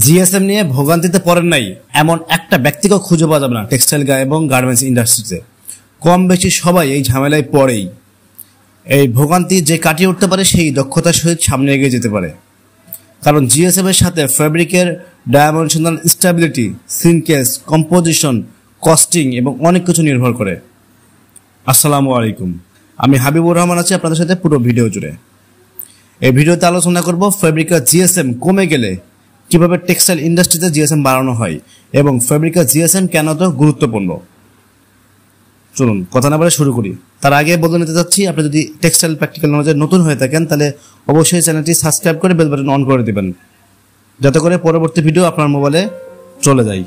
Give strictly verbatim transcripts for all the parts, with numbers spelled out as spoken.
GSM নিয়ে ভোগান্তিতে পড়েন নাই এমন একটা ব্যক্তিকে খুঁজে পাওয়া যাবে না টেক্সটাইল এবং গার্মেন্টস ইন্ডাস্ট্রিতে। কম বেশি সবাই এই ঝামেলায় পড়েই। এই ভোগান্তি যে কাটিয়ে উঠতে পারে সেই দক্ষতার সহিত সামনে এগিয়ে যেতে পারে, কারণ জিএসএম এর সাথে ফ্যাব্রিকের ডাইমেনশনাল স্টেবিলিটি, সিনকেস, কম্পোজিশন, কস্টিং এবং অনেক কিছু নির্ভর করে। আসসালামু আলাইকুম, আমি হাবিবুর রহমান আছি আপনাদের সাথে পুরো ভিডিও জুড়ে। এই ভিডিওতে আলোচনা করব ফ্যাব্রিকের জিএসএম কমে গেলে কিভাবে টেক্সটাইল ইন্ডাস্ট্রিতে জিএসএম বাড়ানো হয় এবং ফ্যাব্রিকের জিএসএম কেন তো গুরুত্বপূর্ণ। চলুন কথা না বলে শুরু করি। তার আগে বলে নিতে চাচ্ছি, আপনি যদি টেক্সটাইল প্র্যাকটিক্যাল নলেজে নতুন হয়ে থাকেন তাহলে অবশ্যই চ্যানেলটি সাবস্ক্রাইব করে বেল বাটন অন করে দিবেন, যাতে করে পরবর্তী ভিডিও আপনার মোবাইলে চলে যায়।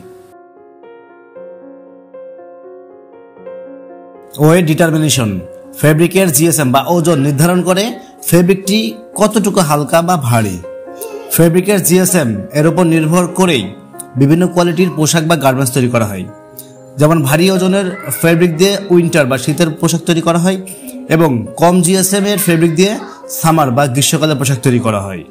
Wait determination. ফ্যাব্রিকের জিএসএম বা ওজন নির্ধারণ করে ফ্যাব্রিকটি কতটুকু হালকা বা ভারী। ফ্যাব্রিকের জিএসএম এর উপর নির্ভর করেই বিভিন্ন কোয়ালিটির পোশাক বা গার্মেন্টস তৈরি করা হয়। যেমন ভারী ওজনের ফ্যাব্রিক দিয়ে উইন্টার বা শীতের পোশাক তৈরি করা হয় এবং কম জিএসএম এর ফ্যাব্রিক দিয়ে সামার বা গ্রীষ্মকালের পোশাক তৈরি করা হয়।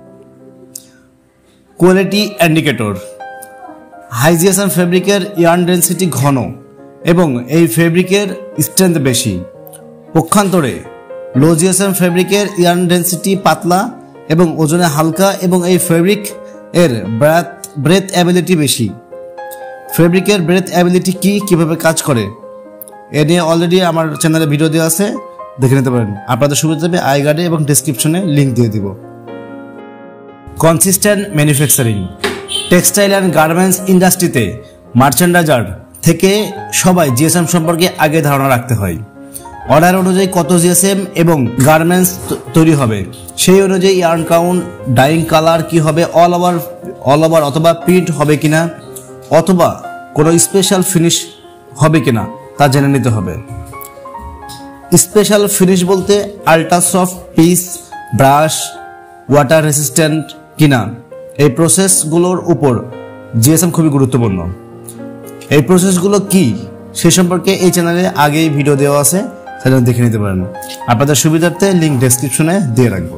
Quality indicator. হাই জিএসএম ফ্যাব্রিকের ইয়ার্ন ডেন্সিটি ঘন এবং এই ফ্যাব্রিকের স্ট্রেংথ বেশি। পক্ষান্তরে লো জিএসএম ফ্যাব্রিকের ইয়ার্ন ডেন্সিটি পাতলা এবং ওজনে হালকা এবং এই ফ্যাব্রিক এর ব্রেথ ব্রেথ অ্যাবিলিটি বেশি। ফ্যাব্রিকের ব্রেথ অ্যাবিলিটি কি, কিভাবে কাজ করে, এ নিয়ে অলরেডি আমার চ্যানেলে ভিডিও দেওয়া আছে, দেখে নিতে পারেন। আপনাদের সুবিধা হবে আই কার্ডে এবং ডেসক্রিপশনে লিঙ্ক দিয়ে দিব। Consistent manufacturing. Textile and garments ইন্ডাস্ট্রিতে মার্চেন্ডাইজার থেকে সবাই জিএসএম সম্পর্কে আগে ধারণা রাখতে হয়। অর্ডার অনুযায়ী কত জিএসএম এবং গার্মেন্টস তৈরি হবে সেই অনুযায়ী ইয়ার্ন কাউন্ট, ডাইং কালার কি হবে, অল ওভার অল ওভার অথবা প্রিন্ট হবে কিনা, অথবা কোনো স্পেশাল ফিনিশ হবে কিনা তা জেনে নিতে হবে। স্পেশাল ফিনিশ বলতে ultra soft peach, brush, water resistant কিনা, এই প্রসেসগুলোর উপর জিএসএম খুবই গুরুত্বপূর্ণ। এই প্রসেসগুলো কি সে সম্পর্কে এই চ্যানেলে আগেই ভিডিও দেওয়া আছে, সেটা দেখে নিতে পারেন। আপনাদের সুবিধার্থে লিঙ্ক ডেসক্রিপশনে দিয়ে রাখবো।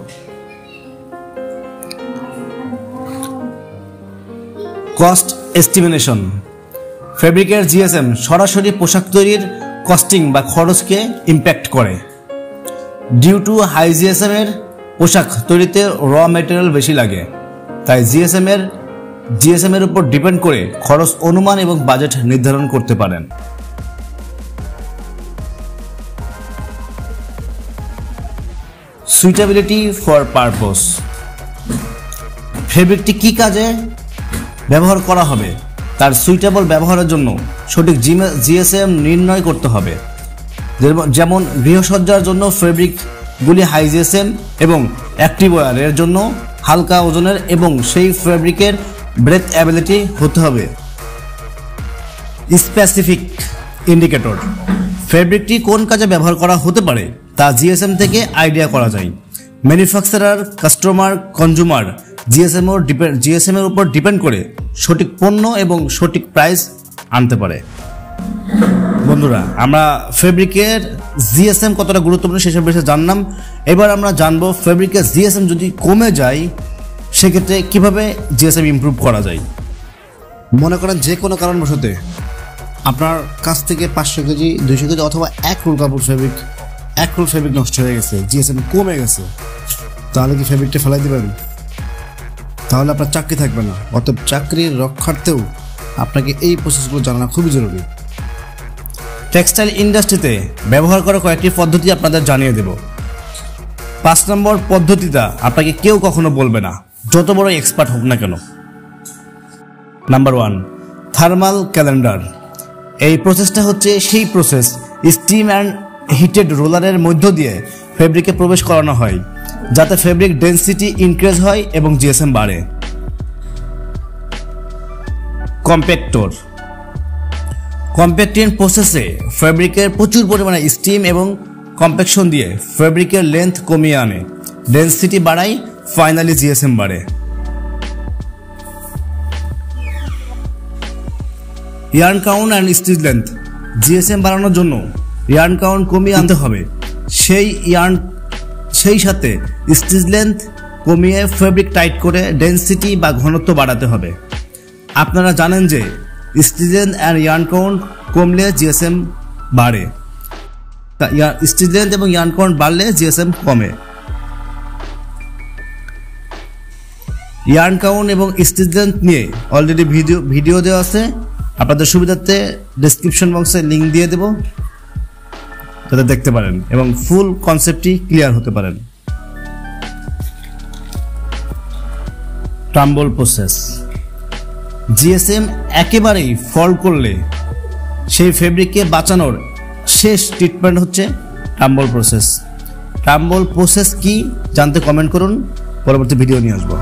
Cost estimation. ফ্যাব্রিকের জিএসএম সরাসরি পোশাক তৈরির কস্টিং বা খরচকে ইম্প্যাক্ট করে। ডিউ টু হাই জিএসএম এর পোশাক তৈরিতে র মেটেরিয়াল বেশি লাগে, তাই জিএসএম এর জিএসএম এর উপর ডিপেন্ড করে খরচ অনুমান এবং বাজেট নির্ধারণ করতে পারেন। Suitability for purpose. ফ্যাব্রিকটি কি কাজে ব্যবহার করা হবে তার সুইটেবল ব্যবহারের জন্য সঠিক জিএসএম নির্ণয় করতে হবে। যেমন গৃহসজ্জার জন্য ফ্যাব্রিকগুলি হাই জিএসএম এবং অ্যাক্টিভওয়্যার এর জন্য হালকা ওজনের এবং সেই ফ্যাব্রিকের ব্রেথ অ্যাবিলিটি হতে হবে। Specific indicator. ফ্যাব্রিকটি কোন কাজে ব্যবহার করা হতে পারে তা জিএসএম থেকে আইডিয়া করা যায়। ম্যানুফ্যাকচারার, কাস্টমার, কনজিউমার জিএসএম এর ডিপেন্ড জিএসএম এর উপর ডিপেন্ড করে সঠিক পণ্য এবং সঠিক প্রাইস আনতে পারে। বন্ধুরা, আমরা ফ্যাব্রিকের জিএসএম কতটা গুরুত্বপূর্ণ সেসব বিষয়ে জানলাম। এবার আমরা জানবো ফ্যাব্রিকের জিএসএম যদি কমে যায় সেক্ষেত্রে কিভাবে জিএসএম ইমপ্রুভ করা যায়। মনে করেন যে কোনো কারণবশত আপনার কাছ থেকে পাঁচশো কেজি, দুইশো কেজি অথবা এক রোল কাপড় ফ্যাব্রিক এক রোল ফ্যাব্রিক নষ্ট হয়ে গেছে, জিএসএম কমে গেছে, তাহলে কি ফ্যাব্রিকটা ফেলাই দেবেন? তাহলে আপনার চাকরি থাকবে না। অতএব চাকরির রক্ষার্থেও আপনাকে এই প্রসেসগুলো জানা খুবই জরুরি। টেক্সটাইল ইন্ডাস্ট্রিতে ব্যবহার করা কয়েকটি পদ্ধতি আপনাদের জানিয়ে দেব। পাঁচ নম্বর পদ্ধতিটা আপনাকে কেউ কখনো বলবে না, যত বড় এক্সপার্ট হোক না কেন। Number one, thermal calender. এই প্রসেসটা হচ্ছে সেই প্রসেস স্টিম অ্যান্ড হিটেড রোলারের মধ্য দিয়ে ফ্যাব্রিকে প্রবেশ করানো হয় যাতে ফ্যাব্রিক ডেন্সিটি ইনক্রিজ হয় এবং জিএসএম বাড়ে। কম্প্যাক্টর। কম্প্যাক্টিং প্রসেসে ফ্যাব্রিকের প্রচুর পরিমাণে স্টিম এবং কম্প্যাকশন দিয়ে ফ্যাব্রিকের লেন্থ কমিয়ে আনে, ডেন্সিটি বাড়ায়, ফাইনালি জিএসএম বাড়ে। Yarn count and stitch length. GSM বাড়ানোর জন্য ইয়ার্ন কাউন্ট কমিয়ে আনতে হবে, সেই ইয়ার্ন সেই সাথে স্টিচ লেন্থ কমিয়ে ফেব্রিক টাইট করে ডেনসিটি বা ঘনত্ব বাড়াতে হবে। আপনারা জানেন যে স্ট্রিজেন্ট আর ইয়ার্ন কাউন্ট কমলে জিএসএম বাড়ে, স্ট্রিজেন্ট এবং ইয়ার্ন কাউন্ট বাড়লে জিএসএম কমে। ইয়ার্ন কাউন্ট এবং স্ট্রিজেন্ট নিয়ে অলরেডি ভিডিও ভিডিও দেওয়া আছে, আপনাদের সুবিধার্থে ডেসক্রিপশন বক্সে লিঙ্ক দিয়ে দেব, যাতে দেখতে পারেন এবং ফুল কনসেপ্টটি ক্লিয়ার হতে পারেন। টাম্বল প্রসেস, জিএসএম একেবারেই ফল করলে সেই ফেব্রিককে বাঁচানোর শেষ ট্রিটমেন্ট হচ্ছে টাম্বল প্রসেস। টাম্বল প্রসেস কি জানতে কমেন্ট করুন, পরবর্তী ভিডিও নিয়ে আসবো।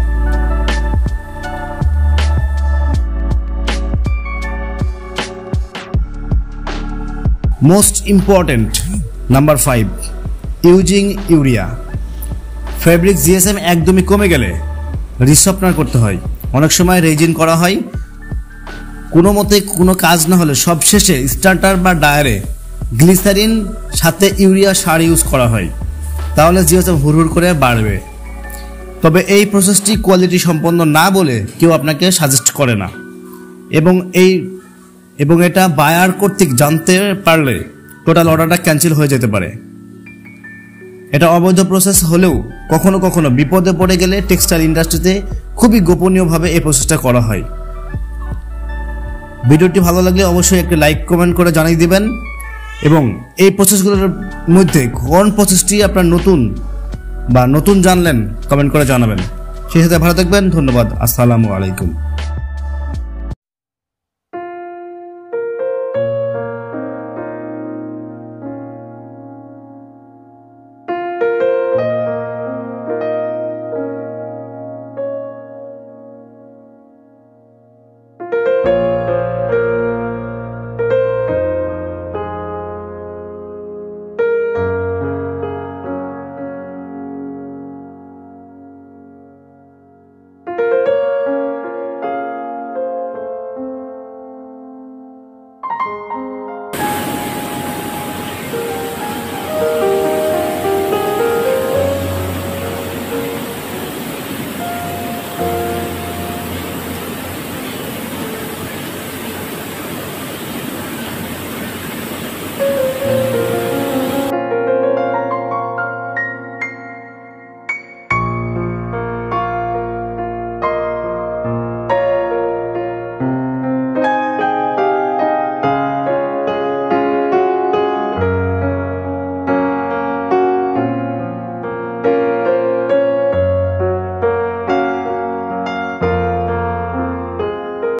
Most important number five, using urea. Fabric GSM একদমই কমে গেলে রিসফটনার করতে হয়, অনেক সময় রেজিন করা হয়, কোনো মতে কোনো কাজ না হলে সবশেষে স্টার্টার বা ডায়ারে গ্লিসারিন সাথে ইউরিয়া সার ইউজ করা হয়, তাহলে জিএসএম হুড়হুড় করে বাড়বে। তবে এই প্রসেসটি কোয়ালিটি সম্পন্ন না বলে কেউ আপনাকে সাজেস্ট করে না, এবং এই এবং এটা বায়ার কর্তৃক জানতে পারলে টোটাল অর্ডারটা ক্যান্সেল হয়ে যেতে পারে। এটা অবৈধ প্রসেস হলেও কখনো কখনো বিপদে পড়ে গেলে টেক্সটাইল ইন্ডাস্ট্রিতে খুবই গোপনীয়ভাবে এই প্রসেসটা করা হয়। ভিডিওটি ভালো লাগলে অবশ্যই একটি লাইক কমেন্ট করে জানিয়ে দিবেন, এবং এই প্রসেসগুলোর মধ্যে কোন প্রসেসটি আপনার নতুন বা নতুন জানলেন কমেন্ট করে জানাবেন। সেই সাথে ভালো থাকবেন, ধন্যবাদ, আসসালামু আলাইকুম।